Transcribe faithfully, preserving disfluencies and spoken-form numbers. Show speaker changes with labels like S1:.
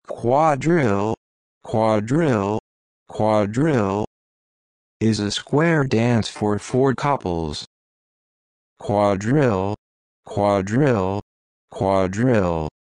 S1: Quadrille, quadrille, quadrille is a square dance for four couples. Quadrille, quadrille, quadrille.